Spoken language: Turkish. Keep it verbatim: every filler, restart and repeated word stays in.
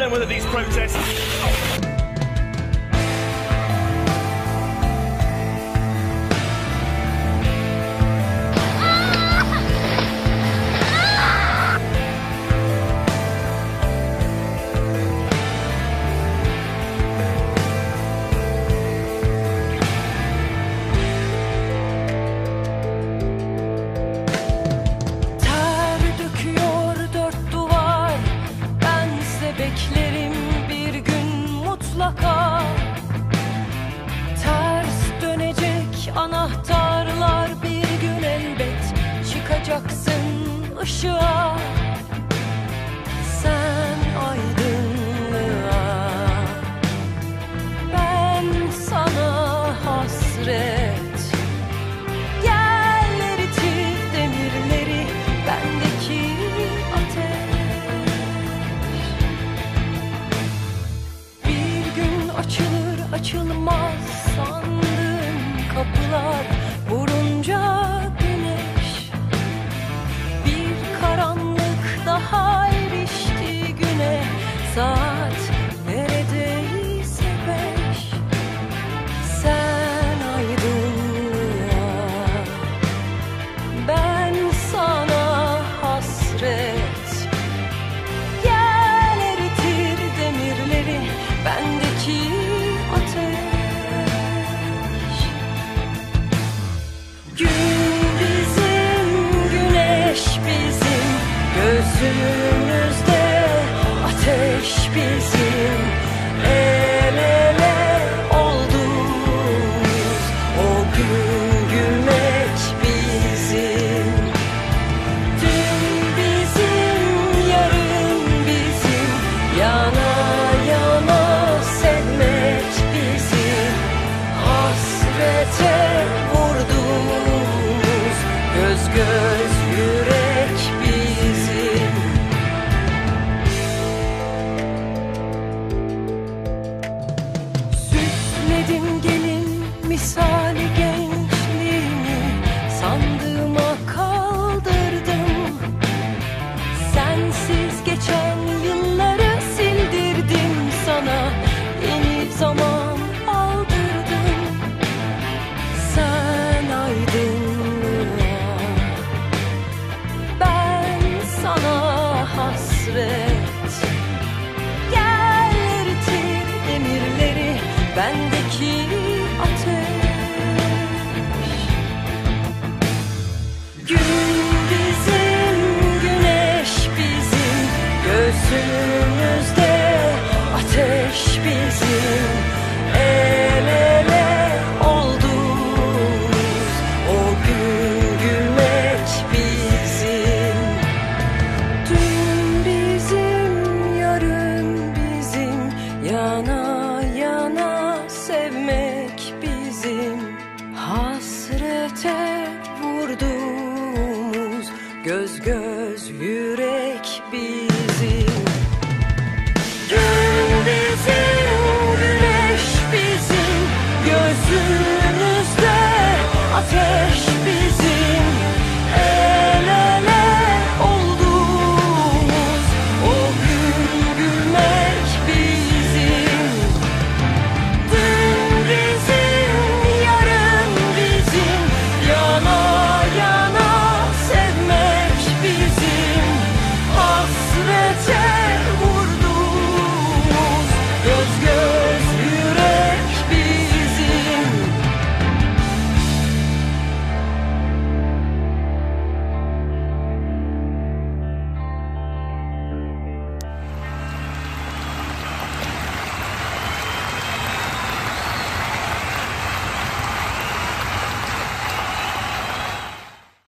know whether these protests... Beklerim bir gün mutlaka. Ters dönecek anahtarlar, bir gün elbet çıkacaksın ışığa. Sen aydınlığa, ben sana hasret. Gel eritir demirleri, bendeki ateş. Açılır açılmaz sandığım kapılar vurunca güneş, bir karanlık daha erişti güne. Saat neredeyse beş. Sen aydınlığa, ben sana hasret. Gel eritir demirleri, bendeki ateş. Gün bizim, güneş bizim, gözümüzde ateş bizim. El ele olduk, o gün gülmek bizim. Dün bizim, yarın bizim, yana yana sevmek bizim. Hasrete vurduğumuz göz göz yürek bizim. Süsledim gelin misali gençliğimi, sandığıma kaldırdım. Sensiz geçen yılları sildirdim, sana yeni zaman aldırdım. Sen aydınlığa, ben sana hasret. Gel eritir demirleri, bendeki ateş. Gün bizim, güneş bizim, gözümüzde ateş bizim.